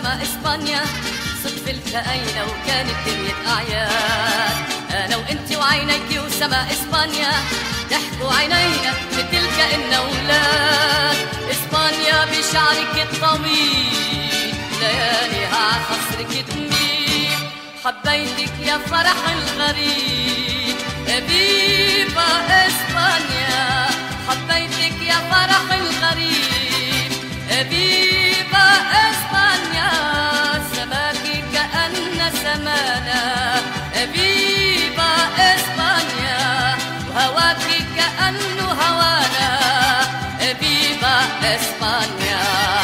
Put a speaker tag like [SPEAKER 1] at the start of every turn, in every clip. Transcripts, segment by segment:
[SPEAKER 1] وسما اسبانيا صدف التقينا وكانت دنيا اعياد. انا وانتي وعينيكي وسما اسبانيا ضحكوا عينينا مثل كأننا اولاد. اسبانيا بشعرك الطويل لياليها عخصرك تميل. حبيتك يا فرح الغريب فيفا اسبانيا. حبيتك يا فرح الغريب فيفا اسبانيا. سماكي كأن سمانا فيفا اسبانيا. وهواكي كأنه هوانا فيفا اسبانيا.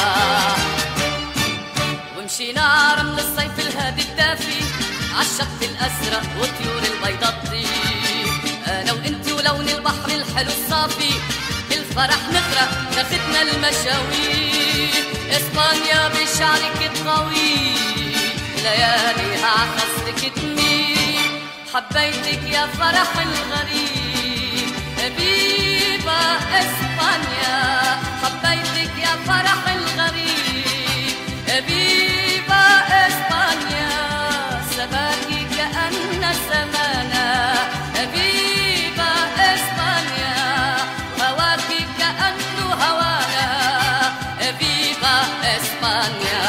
[SPEAKER 1] ومشينا رمل الصيف الهادي الدافي عالشط الازرق وطيور البيضة تطير. انا وانتي ولون البحر الحلو الصافي بالفرح نغرق تاخدنا المشاوير. اسبانيا بشعرك الطويل لياليها عخصرك تميل. حبيتك يا فرح الغريب فيفا اسبانيا. حبيتك يا فرح الغريب فيفا اسبانيا. سماكي كأن سمانا فيفا اسبانيا. وهواكي كأنه هوانا فيفا اسبانيا.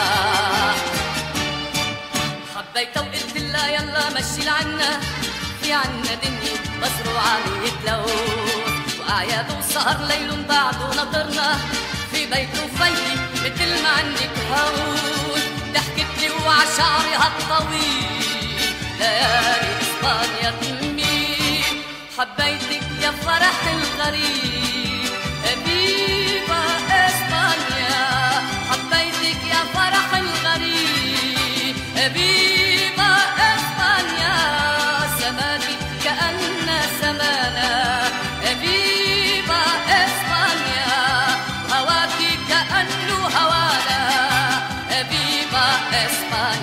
[SPEAKER 1] حبيتها وقلت لها يلا مشي لعنا في عنا دنيا مزروعة لون وأعياد وسهر ليل بعده نطرنا في بيت وفي مثل ما عندك هون. ضحكتلي وعشعري هالطويل ليالي اسبانيا تميل. حبيتك يا فرح الغريب فيفا اسبانيا. حبيتك يا فرح الغريب فيفا اسبانيا. سماكي كأن سمانا فيفا اسبانيا. هواكي كأنه هوانا فيفا اسبانيا.